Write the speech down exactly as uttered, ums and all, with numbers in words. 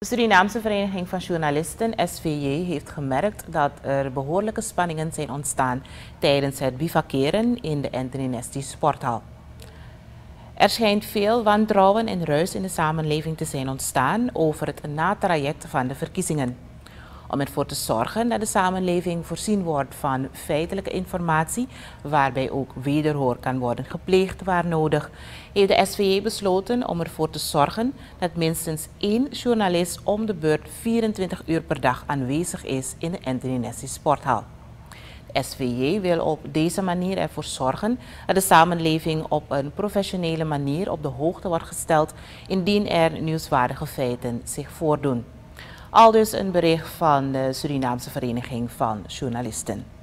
Surinaamse Vereniging van Journalisten, S V J, heeft gemerkt dat er behoorlijke spanningen zijn ontstaan tijdens het bivakeren in de Anthony Nesty Sporthal. Er schijnt veel wantrouwen en ruis in de samenleving te zijn ontstaan over het natraject van de verkiezingen. Om ervoor te zorgen dat de samenleving voorzien wordt van feitelijke informatie, waarbij ook wederhoor kan worden gepleegd waar nodig, heeft de S V J besloten om ervoor te zorgen dat minstens één journalist om de beurt vierentwintig uur per dag aanwezig is in de Anthony Nesty Sporthal. De S V J wil op deze manier ervoor zorgen dat de samenleving op een professionele manier op de hoogte wordt gesteld indien er nieuwswaardige feiten zich voordoen. Aldus een bericht van de Surinaamse Vereniging van Journalisten.